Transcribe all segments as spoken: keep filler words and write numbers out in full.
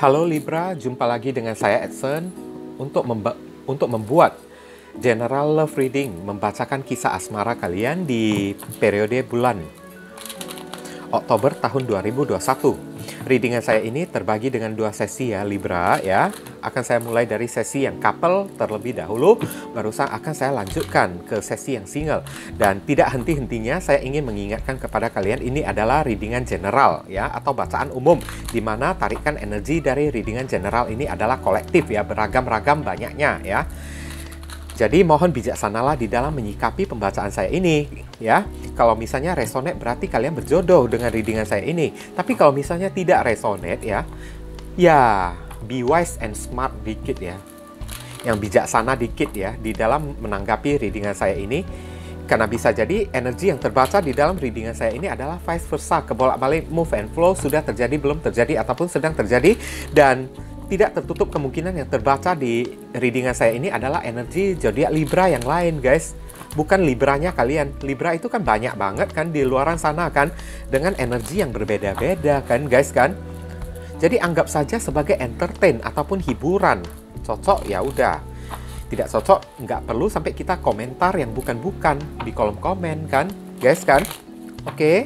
Halo Libra, jumpa lagi dengan saya Edson untuk memba untuk membuat general love reading, membacakan kisah asmara kalian di periode bulan Oktober tahun dua ribu dua puluh satu. Readingan saya ini terbagi dengan dua sesi ya Libra ya. Akan saya mulai dari sesi yang couple terlebih dahulu, barusan akan saya lanjutkan ke sesi yang single. Dan tidak henti-hentinya saya ingin mengingatkan kepada kalian, ini adalah readingan general ya, atau bacaan umum, di mana tarikan energi dari readingan general ini adalah kolektif ya, beragam-ragam banyaknya ya. Jadi mohon bijaksanalah di dalam menyikapi pembacaan saya ini ya. Kalau misalnya resonate berarti kalian berjodoh dengan readingan saya ini. Tapi kalau misalnya tidak resonate ya, ya be wise and smart dikit ya. Yang bijaksana dikit ya di dalam menanggapi readingan saya ini. Karena bisa jadi energi yang terbaca di dalam readingan saya ini adalah vice versa, kebolak-balik, move and flow, sudah terjadi, belum terjadi, ataupun sedang terjadi. Dan tidak tertutup kemungkinan yang terbaca di readingan saya ini adalah energi zodiak Libra yang lain, guys. Bukan Libranya kalian. Libra itu kan banyak banget kan di luaran sana kan, dengan energi yang berbeda-beda kan, guys kan. Jadi anggap saja sebagai entertain ataupun hiburan. Cocok ya udah. Tidak cocok nggak perlu sampai kita komentar yang bukan-bukan di kolom komen kan, guys kan. Oke.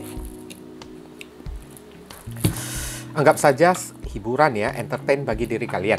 Anggap saja hiburan ya, entertain bagi diri kalian.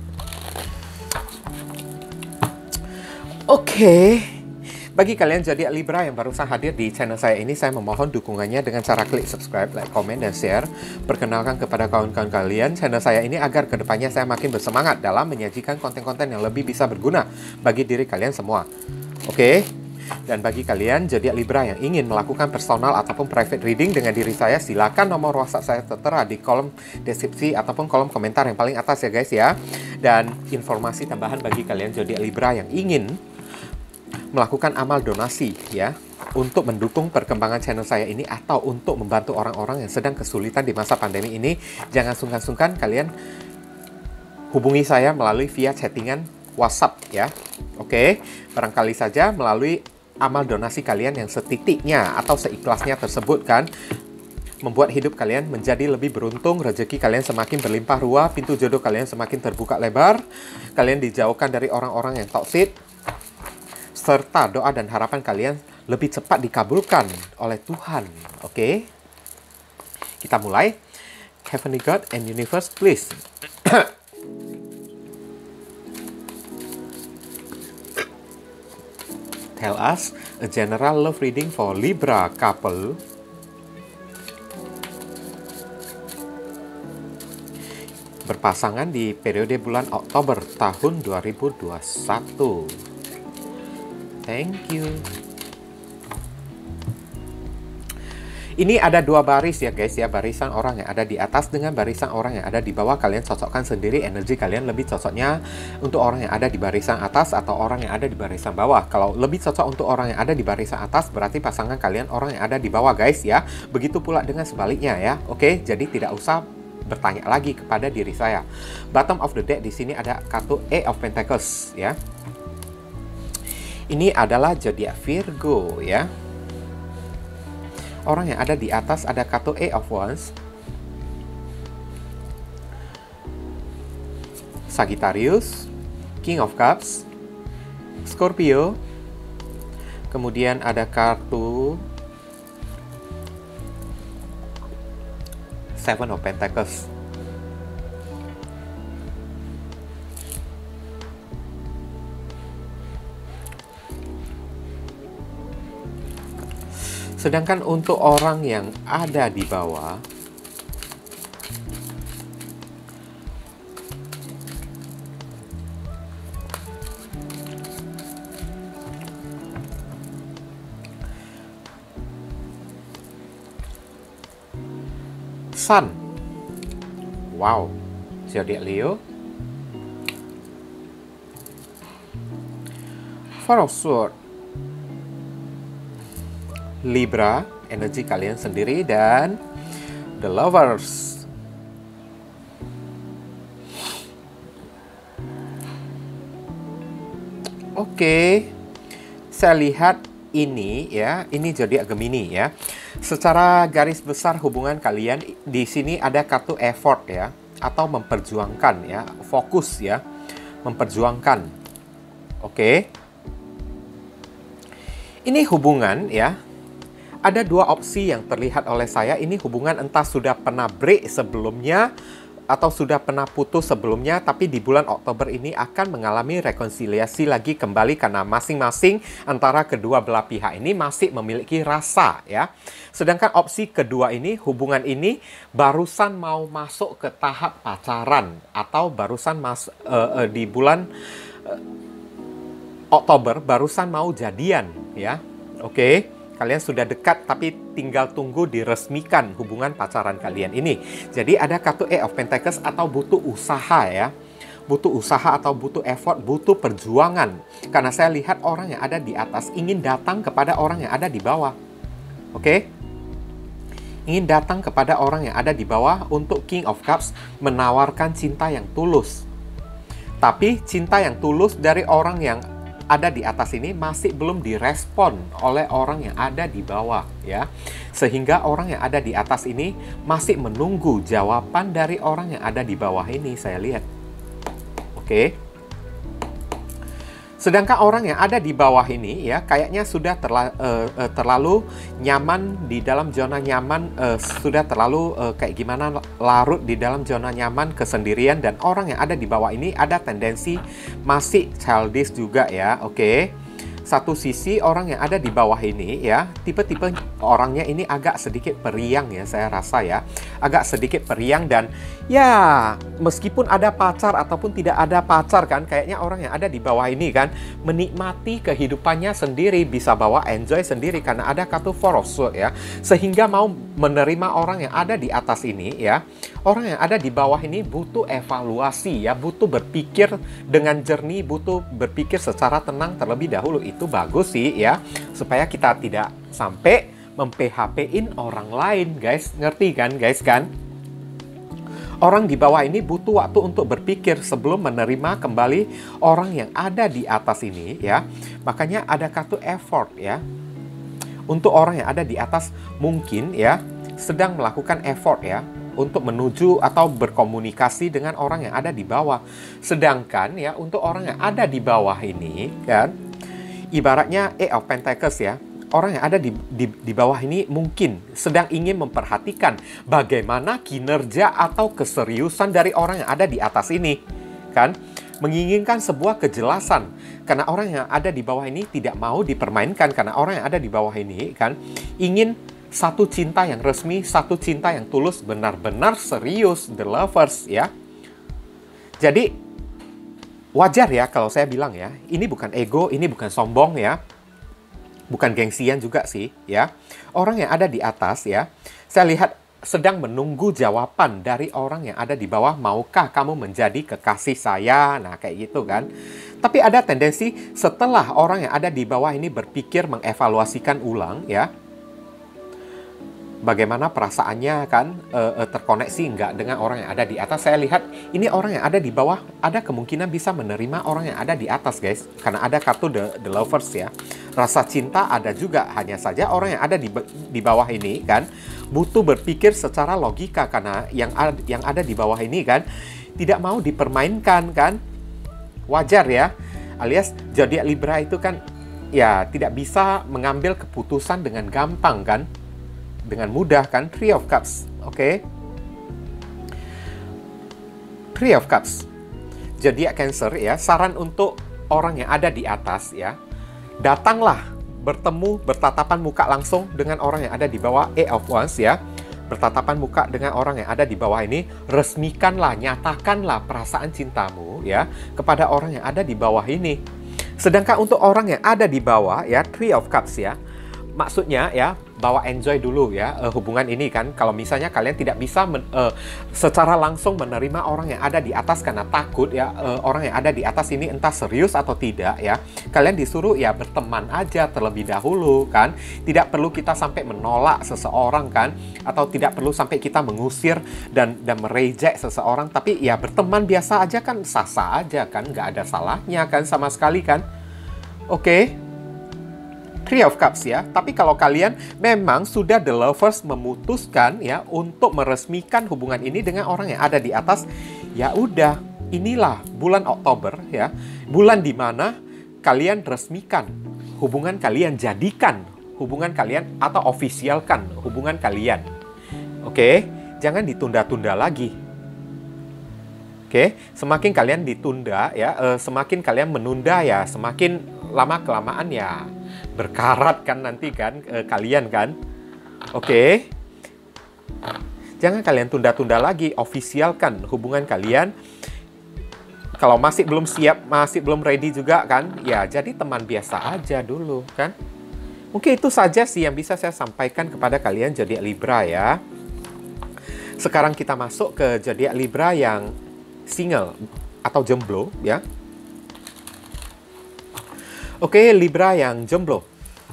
Oke, bagi kalian zodiak Libra yang barusan hadir di channel saya ini, saya memohon dukungannya dengan cara klik subscribe, like, komen, dan share. Perkenalkan kepada kawan-kawan kalian channel saya ini agar kedepannya saya makin bersemangat dalam menyajikan konten-konten yang lebih bisa berguna bagi diri kalian semua. Oke. Dan bagi kalian zodiak Libra yang ingin melakukan personal ataupun private reading dengan diri saya, silakan nomor WhatsApp saya tertera di kolom deskripsi ataupun kolom komentar yang paling atas ya guys ya. Dan informasi tambahan bagi kalian zodiak Libra yang ingin melakukan amal donasi ya, untuk mendukung perkembangan channel saya ini atau untuk membantu orang-orang yang sedang kesulitan di masa pandemi ini, jangan sungkan-sungkan kalian hubungi saya melalui via chattingan WhatsApp ya. Oke, barangkali saja melalui amal donasi kalian yang setitiknya atau seikhlasnya tersebut kan, membuat hidup kalian menjadi lebih beruntung, rezeki kalian semakin berlimpah ruah, pintu jodoh kalian semakin terbuka lebar, kalian dijauhkan dari orang-orang yang toksik, serta doa dan harapan kalian lebih cepat dikabulkan oleh Tuhan. Oke, kita mulai. Heavenly God and Universe, please. Tell us a general love reading for Libra couple. Berpasangan di periode bulan Oktober tahun dua ribu dua puluh satu. Thank you. Ini ada dua baris ya guys ya, barisan orang yang ada di atas dengan barisan orang yang ada di bawah. Kalian cocokkan sendiri energi kalian lebih cocoknya untuk orang yang ada di barisan atas atau orang yang ada di barisan bawah. Kalau lebih cocok untuk orang yang ada di barisan atas, berarti pasangan kalian orang yang ada di bawah guys ya. Begitu pula dengan sebaliknya ya. Oke, jadi tidak usah bertanya lagi kepada diri saya. Bottom of the deck di sini ada kartu Eight of Pentacles ya. Ini adalah zodiak Virgo ya. Orang yang ada di atas ada kartu Eight of Wands, Sagittarius, King of Cups, Scorpio, kemudian ada kartu Seven of Pentacles. Sedangkan untuk orang yang ada di bawah, Sun. Wow, zodiak Leo. Four of Swords. Libra, energi kalian sendiri, dan The Lovers. Oke, saya lihat ini ya, ini zodiak Gemini ya. Secara garis besar hubungan kalian di sini ada kartu effort ya. atau memperjuangkan ya, fokus ya, memperjuangkan. Oke. Ini hubungan ya. Ada dua opsi yang terlihat oleh saya. Ini hubungan entah sudah pernah break sebelumnya atau sudah pernah putus sebelumnya, tapi di bulan Oktober ini akan mengalami rekonsiliasi lagi kembali karena masing-masing antara kedua belah pihak ini masih memiliki rasa ya. Sedangkan opsi kedua ini, hubungan ini barusan mau masuk ke tahap pacaran atau barusan mas uh, uh, di bulan uh, Oktober barusan mau jadian ya. Oke. Okay? Kalian sudah dekat tapi tinggal tunggu diresmikan hubungan pacaran kalian ini. Jadi ada kartu Eight of Pentacles atau butuh usaha ya. Butuh usaha atau butuh effort, butuh perjuangan. Karena saya lihat orang yang ada di atas ingin datang kepada orang yang ada di bawah. Oke? Okay? Ingin datang kepada orang yang ada di bawah untuk King of Cups menawarkan cinta yang tulus. Tapi cinta yang tulus dari orang yang ada di atas ini masih belum direspon oleh orang yang ada di bawah ya. Sehingga orang yang ada di atas ini masih menunggu jawaban dari orang yang ada di bawah ini, saya lihat. Oke. Sedangkan orang yang ada di bawah ini ya kayaknya sudah terla, uh, uh, terlalu nyaman di dalam zona nyaman, uh, sudah terlalu uh, kayak gimana larut di dalam zona nyaman kesendirian, dan orang yang ada di bawah ini ada tendensi masih childish juga ya. Oke. Okay. Satu sisi orang yang ada di bawah ini ya, tipe-tipe orangnya ini agak sedikit periang ya, saya rasa ya. Agak sedikit periang dan ya meskipun ada pacar ataupun tidak ada pacar kan, kayaknya orang yang ada di bawah ini kan menikmati kehidupannya sendiri, bisa bawa enjoy sendiri karena ada kartu Four of Swords ya. Sehingga mau menerima orang yang ada di atas ini ya. Orang yang ada di bawah ini butuh evaluasi ya, butuh berpikir dengan jernih, butuh berpikir secara tenang terlebih dahulu. Itu bagus sih ya, supaya kita tidak sampai mem-P H P-in orang lain, guys. Ngerti kan, guys kan? Orang di bawah ini butuh waktu untuk berpikir sebelum menerima kembali orang yang ada di atas ini ya. Makanya ada kartu effort ya. Untuk orang yang ada di atas mungkin ya sedang melakukan effort ya untuk menuju atau berkomunikasi dengan orang yang ada di bawah. Sedangkan ya untuk orang yang ada di bawah ini kan, ibaratnya Eight of Pentacles ya, orang yang ada di, di, di bawah ini mungkin sedang ingin memperhatikan bagaimana kinerja atau keseriusan dari orang yang ada di atas ini kan, menginginkan sebuah kejelasan. Karena orang yang ada di bawah ini tidak mau dipermainkan, karena orang yang ada di bawah ini kan ingin satu cinta yang resmi, satu cinta yang tulus, benar-benar serius, the lovers ya. Jadi wajar ya kalau saya bilang ya, ini bukan ego, ini bukan sombong ya, bukan gengsian juga sih ya. Orang yang ada di atas ya, saya lihat sedang menunggu jawaban dari orang yang ada di bawah, maukah kamu menjadi kekasih saya? Nah kayak gitu kan. Tapi ada tendensi setelah orang yang ada di bawah ini berpikir mengevaluasikan ulang ya, bagaimana perasaannya kan e, e, terkoneksi enggak dengan orang yang ada di atas. Saya lihat ini orang yang ada di bawah ada kemungkinan bisa menerima orang yang ada di atas, guys. Karena ada kartu the, the lovers ya. Rasa cinta ada juga, hanya saja orang yang ada di, di bawah ini kan butuh berpikir secara logika, karena yang ada, yang ada di bawah ini kan tidak mau dipermainkan kan. Wajar ya. Alias zodiak Libra itu kan ya tidak bisa mengambil keputusan dengan gampang kan. Dengan mudah kan. Three of Cups. Oke. Okay. Three of Cups. Zodiak Cancer ya. Saran untuk orang yang ada di atas ya. Datanglah bertemu, bertatapan muka langsung dengan orang yang ada di bawah. Eight of Wands ya. Bertatapan muka dengan orang yang ada di bawah ini. Resmikanlah, nyatakanlah perasaan cintamu ya kepada orang yang ada di bawah ini. Sedangkan untuk orang yang ada di bawah ya, Three of Cups ya. Maksudnya ya, bawa enjoy dulu ya uh, hubungan ini kan. Kalau misalnya kalian tidak bisa men, uh, secara langsung menerima orang yang ada di atas karena takut ya, uh, orang yang ada di atas ini entah serius atau tidak ya, kalian disuruh ya berteman aja terlebih dahulu kan. Tidak perlu kita sampai menolak seseorang kan, atau tidak perlu sampai kita mengusir dan dan mereject seseorang, tapi ya berteman biasa aja kan, sah-sah aja kan, nggak ada salahnya kan sama sekali kan. Oke. Okay. Three of Cups ya. Tapi kalau kalian memang sudah the lovers memutuskan ya untuk meresmikan hubungan ini dengan orang yang ada di atas, ya udah, inilah bulan Oktober ya. Bulan di mana kalian resmikan hubungan kalian, jadikan hubungan kalian atau ofisialkan hubungan kalian. Oke, jangan ditunda-tunda lagi. Oke, semakin kalian ditunda ya, eh, semakin kalian menunda ya, semakin lama kelamaan ya berkarat kan nanti kan eh, kalian kan. Oke, jangan kalian tunda-tunda lagi, ofisialkan hubungan kalian. Kalau masih belum siap, masih belum ready juga kan, ya jadi teman biasa aja dulu kan. Mungkin itu saja sih yang bisa saya sampaikan kepada kalian zodiak Libra ya. Sekarang kita masuk ke zodiak Libra yang single atau jomblo ya. Oke, Libra yang jomblo.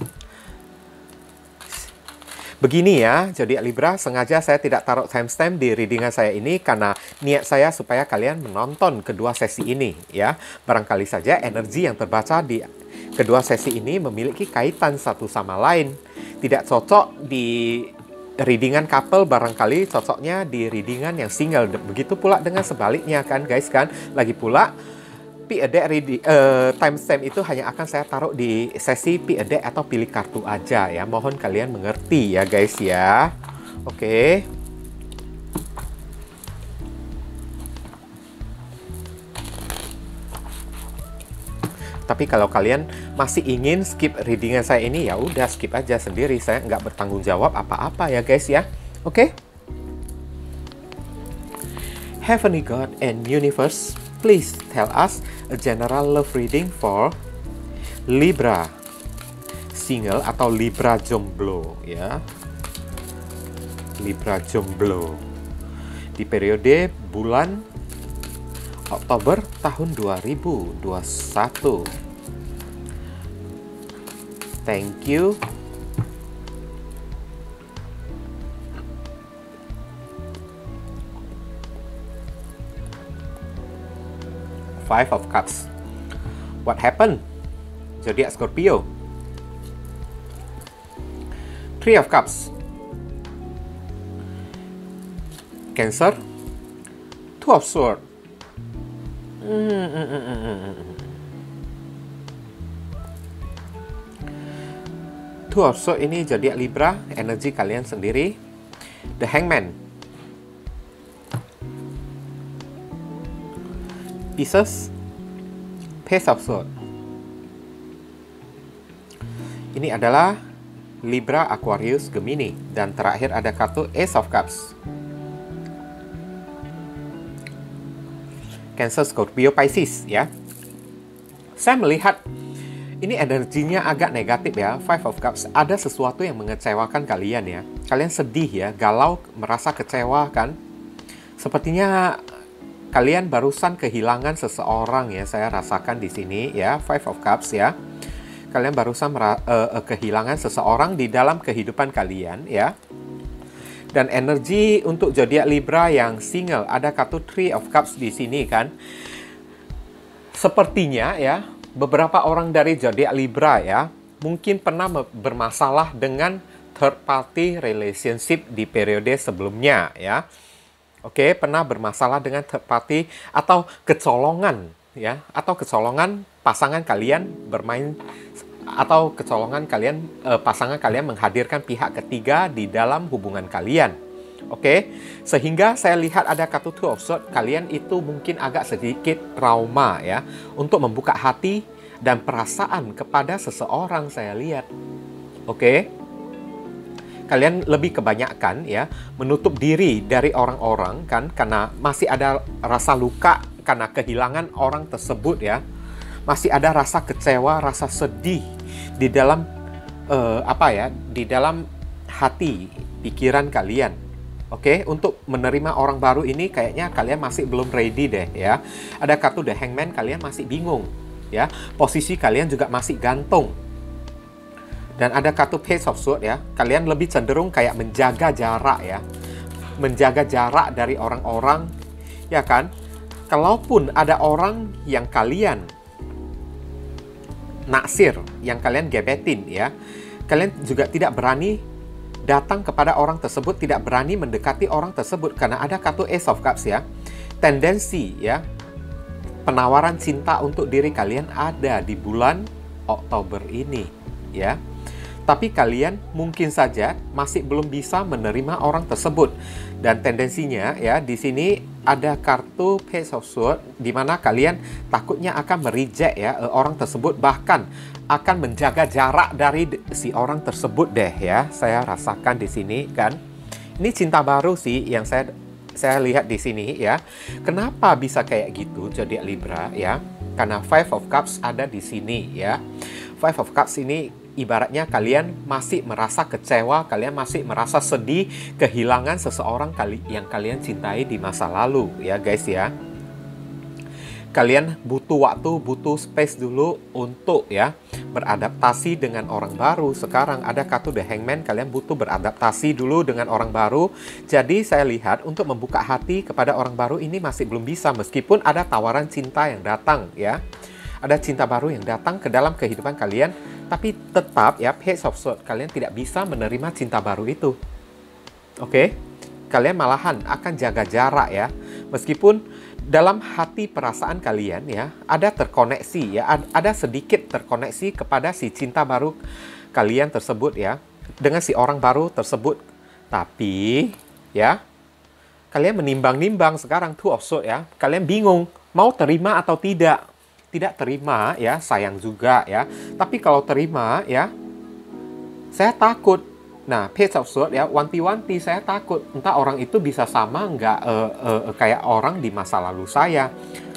Begini ya, zodiak Libra, sengaja saya tidak taruh timestamp di readingan saya ini karena niat saya supaya kalian menonton kedua sesi ini ya. Barangkali saja energi yang terbaca di kedua sesi ini memiliki kaitan satu sama lain. Tidak cocok di readingan couple, barangkali cocoknya di readingan yang single. Begitu pula dengan sebaliknya kan guys kan. Lagi pula Pick a Deck uh, timestamp itu hanya akan saya taruh di sesi Pick a Deck atau pilih kartu aja ya. Mohon kalian mengerti ya guys ya. Oke. Tapi kalau kalian masih ingin skip readingan saya ini, ya udah skip aja sendiri. Saya nggak bertanggung jawab apa-apa ya guys ya. Oke. Heavenly God and Universe, please tell us a general love reading for Libra single atau Libra jomblo ya. Libra jomblo di periode bulan Oktober tahun dua ribu dua puluh satu. Thank you. Five of Cups. What happened? Zodiac Scorpio. Three of Cups. Cancer. Two of Swords. Mm, mm, mm, mm, mm. Two of Swords ini zodiak Libra, energi kalian sendiri. The Hangman. Pisces, Page of Swords. Ini adalah Libra, Aquarius, Gemini. Dan terakhir ada kartu Ace of Cups. Cancer, Scorpio, Pisces ya. Saya melihat ini energinya agak negatif ya. Five of Cups. Ada sesuatu yang mengecewakan kalian ya. Kalian sedih ya, galau, merasa kecewa kan. Sepertinya kalian barusan kehilangan seseorang ya, saya rasakan di sini ya, Five of Cups ya. Kalian barusan uh, uh, kehilangan seseorang di dalam kehidupan kalian ya. Dan energi untuk zodiak Libra yang single ada kartu Three of Cups di sini kan. Sepertinya ya, beberapa orang dari zodiak Libra ya, mungkin pernah bermasalah dengan third party relationship di periode sebelumnya ya. Oke, pernah bermasalah dengan third party atau kecolongan ya, atau kecolongan pasangan kalian bermain, atau kecolongan kalian eh, pasangan kalian menghadirkan pihak ketiga di dalam hubungan kalian. Oke, sehingga saya lihat ada kartu Two of Swords, kalian itu mungkin agak sedikit trauma ya untuk membuka hati dan perasaan kepada seseorang, saya lihat. Oke. Kalian lebih kebanyakan ya menutup diri dari orang-orang kan, karena masih ada rasa luka karena kehilangan orang tersebut ya. Masih ada rasa kecewa, rasa sedih di dalam uh, apa ya, di dalam hati, pikiran kalian. Oke, untuk menerima orang baru ini kayaknya kalian masih belum ready deh ya. Ada kartu The Hangman, kalian masih bingung ya. Posisi kalian juga masih gantung. Dan ada kartu Page of Swords ya. Kalian lebih cenderung kayak menjaga jarak ya. Menjaga jarak dari orang-orang. Ya kan? Kalaupun ada orang yang kalian naksir, yang kalian gebetin ya. Kalian juga tidak berani datang kepada orang tersebut, tidak berani mendekati orang tersebut karena ada kartu Ace of Cups ya. Tendensi ya, penawaran cinta untuk diri kalian ada di bulan Oktober ini ya. Tapi kalian mungkin saja masih belum bisa menerima orang tersebut. Dan tendensinya ya, di sini ada kartu Page of Swords di mana kalian takutnya akan mereject ya orang tersebut, bahkan akan menjaga jarak dari si orang tersebut deh ya. Saya rasakan di sini kan. Ini cinta baru sih yang saya saya lihat di sini ya. Kenapa bisa kayak gitu zodiak Libra ya? Karena Five of Cups ada di sini ya. Five of Cups ini ibaratnya kalian masih merasa kecewa, kalian masih merasa sedih kehilangan seseorang kali yang kalian cintai di masa lalu ya guys ya. Kalian butuh waktu, butuh space dulu untuk ya beradaptasi dengan orang baru. Sekarang ada kartu The Hangman, kalian butuh beradaptasi dulu dengan orang baru. Jadi saya lihat untuk membuka hati kepada orang baru ini masih belum bisa, meskipun ada tawaran cinta yang datang ya. Ada cinta baru yang datang ke dalam kehidupan kalian, tapi tetap ya Page of Swords, kalian tidak bisa menerima cinta baru itu. Oke? Kalian malahan akan jaga jarak ya. Meskipun dalam hati perasaan kalian ya ada terkoneksi ya, ada sedikit terkoneksi kepada si cinta baru kalian tersebut ya, dengan si orang baru tersebut. Tapi ya kalian menimbang-nimbang sekarang Two of Swords ya. Kalian bingung mau terima atau tidak. Tidak terima ya, sayang juga ya. Tapi kalau terima ya, saya takut. Nah, Page of Swords ya, wanti-wanti saya takut. Entah orang itu bisa sama nggak uh, uh, kayak orang di masa lalu saya.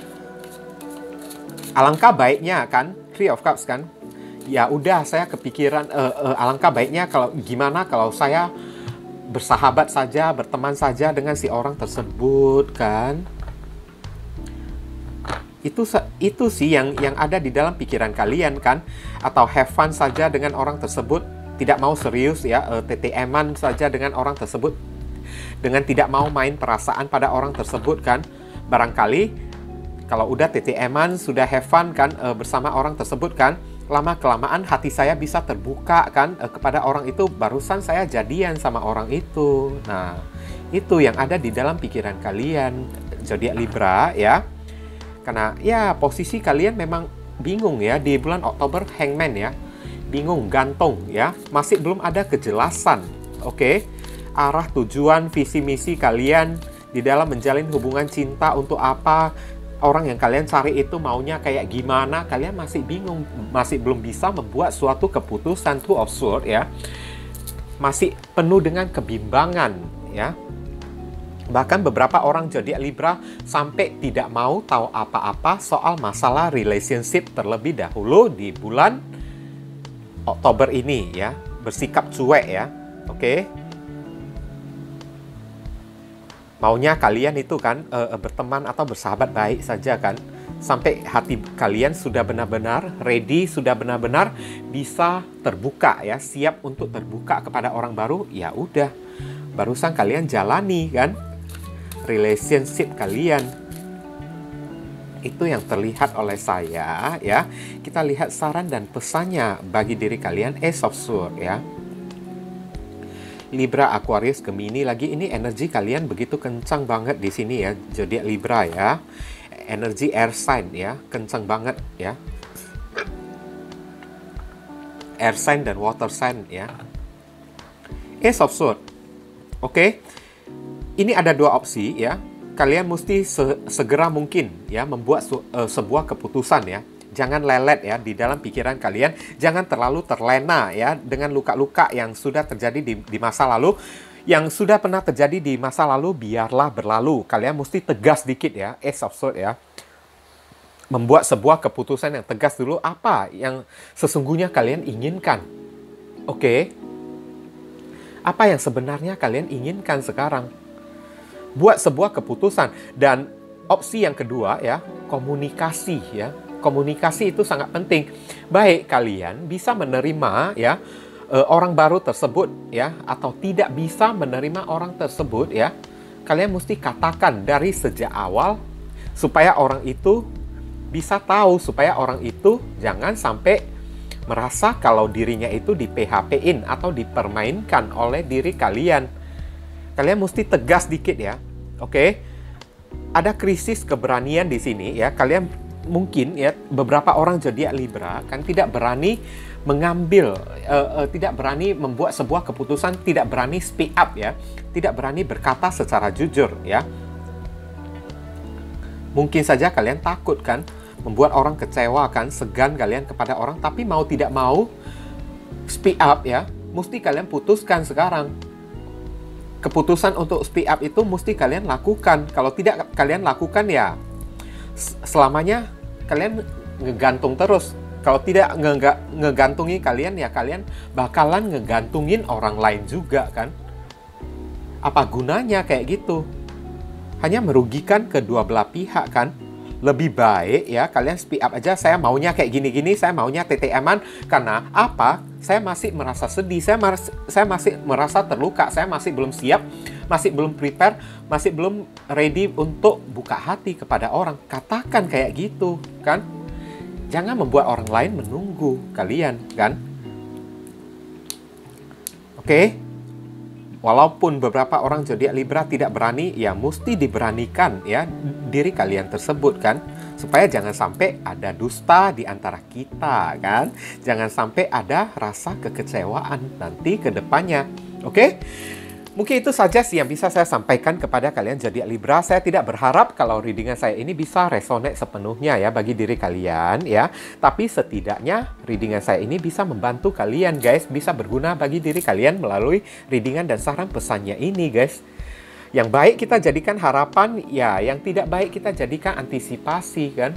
Alangkah baiknya kan, Three of Cups kan. Ya udah, saya kepikiran uh, uh, alangkah baiknya kalau gimana kalau saya bersahabat saja, berteman saja dengan si orang tersebut kan. Itu itu sih yang yang ada di dalam pikiran kalian kan, atau have fun saja dengan orang tersebut, tidak mau serius ya, uh, T T M-an saja dengan orang tersebut, dengan tidak mau main perasaan pada orang tersebut kan. Barangkali kalau udah T T M-an, sudah have fun kan uh, bersama orang tersebut kan, lama kelamaan hati saya bisa terbuka kan uh, kepada orang itu, barusan saya jadian sama orang itu. Nah, itu yang ada di dalam pikiran kalian zodiak Libra ya. Karena ya posisi kalian memang bingung ya di bulan Oktober, Hangman ya. Bingung, gantung ya. Masih belum ada kejelasan. Oke. Arah tujuan, visi misi kalian di dalam menjalin hubungan cinta untuk apa? Orang yang kalian cari itu maunya kayak gimana? Kalian masih bingung, masih belum bisa membuat suatu keputusan. Two of Swords ya. Masih penuh dengan kebimbangan ya. Bahkan beberapa orang zodiak Libra sampai tidak mau tahu apa-apa soal masalah relationship terlebih dahulu di bulan Oktober ini ya. Bersikap cuek ya. Oke. Maunya kalian itu kan e, berteman atau bersahabat baik saja kan. Sampai hati kalian sudah benar-benar ready, sudah benar-benar bisa terbuka ya, siap untuk terbuka kepada orang baru. Ya udah, barusan kalian jalani kan relationship kalian. Itu yang terlihat oleh saya ya. Kita lihat saran dan pesannya bagi diri kalian, Ace of Swords ya. Libra, Aquarius, Gemini lagi, ini energi kalian begitu kencang banget di sini ya, zodiak Libra ya. Energi air sign ya, kencang banget ya. Air sign dan water sign ya. Ace of Swords. Oke. Okay. Ini ada dua opsi ya. Kalian mesti se segera mungkin ya membuat uh, sebuah keputusan ya. Jangan lelet ya di dalam pikiran kalian. Jangan terlalu terlena ya dengan luka-luka yang sudah terjadi di, di masa lalu. Yang sudah pernah terjadi di masa lalu biarlah berlalu. Kalian mesti tegas dikit ya, Ace of Swords ya. Membuat sebuah keputusan yang tegas dulu, apa yang sesungguhnya kalian inginkan. Oke. Okay. Apa yang sebenarnya kalian inginkan sekarang? Buat sebuah keputusan. Dan opsi yang kedua ya, komunikasi ya. Komunikasi itu sangat penting. Baik kalian bisa menerima ya orang baru tersebut ya, atau tidak bisa menerima orang tersebut ya. Kalian mesti katakan dari sejak awal supaya orang itu bisa tahu, supaya orang itu jangan sampai merasa kalau dirinya itu di P H P-in atau dipermainkan oleh diri kalian. Kalian mesti tegas dikit ya. Oke. Ada krisis keberanian di sini ya. Kalian mungkin ya, beberapa orang zodiak Libra kan tidak berani mengambil, uh, uh, tidak berani membuat sebuah keputusan, tidak berani speak up ya, tidak berani berkata secara jujur ya. Mungkin saja kalian takut kan, membuat orang kecewa kan, segan kalian kepada orang, tapi mau tidak mau speak up ya, mesti kalian putuskan sekarang. Keputusan untuk speak up itu mesti kalian lakukan. Kalau tidak kalian lakukan ya selamanya kalian ngegantung terus. Kalau tidak nge ngegantungi kalian ya kalian bakalan ngegantungin orang lain juga kan. Apa gunanya kayak gitu? Hanya merugikan kedua belah pihak kan. Lebih baik ya kalian speak up aja, saya maunya kayak gini-gini, saya maunya T T M-an. Karena apa? Saya masih merasa sedih, saya, mas saya masih merasa terluka, saya masih belum siap, masih belum prepare, masih belum ready untuk buka hati kepada orang. Katakan kayak gitu kan. Jangan membuat orang lain menunggu kalian kan. Oke. Walaupun beberapa orang zodiak Libra tidak berani, ya mesti diberanikan ya diri kalian tersebut kan. Supaya jangan sampai ada dusta di antara kita kan. Jangan sampai ada rasa kekecewaan nanti ke depannya. Oke? Mungkin itu saja sih yang bisa saya sampaikan kepada kalian zodiak Libra. Saya tidak berharap kalau readingan saya ini bisa resonate sepenuhnya ya bagi diri kalian ya. Tapi setidaknya readingan saya ini bisa membantu kalian guys. Bisa berguna bagi diri kalian melalui readingan dan saran pesannya ini guys. Yang baik kita jadikan harapan, ya yang tidak baik kita jadikan antisipasi kan.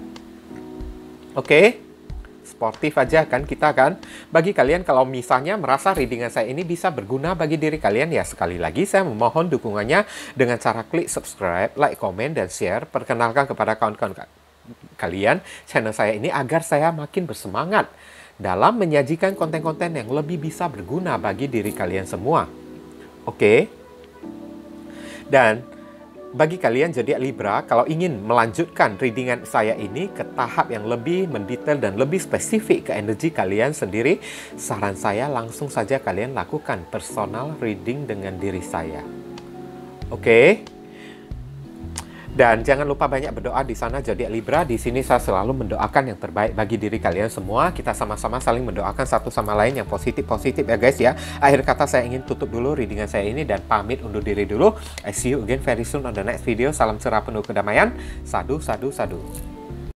Oke? Sportif aja kan kita kan. Bagi kalian kalau misalnya merasa readingan saya ini bisa berguna bagi diri kalian, ya sekali lagi saya memohon dukungannya dengan cara klik subscribe, like, komen, dan share. Perkenalkan kepada kawan-kawan kalian channel saya ini agar saya makin bersemangat dalam menyajikan konten-konten yang lebih bisa berguna bagi diri kalian semua. Oke? Dan bagi kalian zodiak Libra, kalau ingin melanjutkan readingan saya ini ke tahap yang lebih mendetail dan lebih spesifik ke energi kalian sendiri, saran saya langsung saja kalian lakukan personal reading dengan diri saya. Oke? Dan jangan lupa banyak berdoa di sana zodiak Libra. Di sini saya selalu mendoakan yang terbaik bagi diri kalian semua. Kita sama-sama saling mendoakan satu sama lain yang positif-positif ya guys ya. Akhir kata saya ingin tutup dulu readingan saya ini dan pamit undur diri dulu. I see you again very soon on the next video. Salam cerah penuh kedamaian. Sadu, sadu, sadu.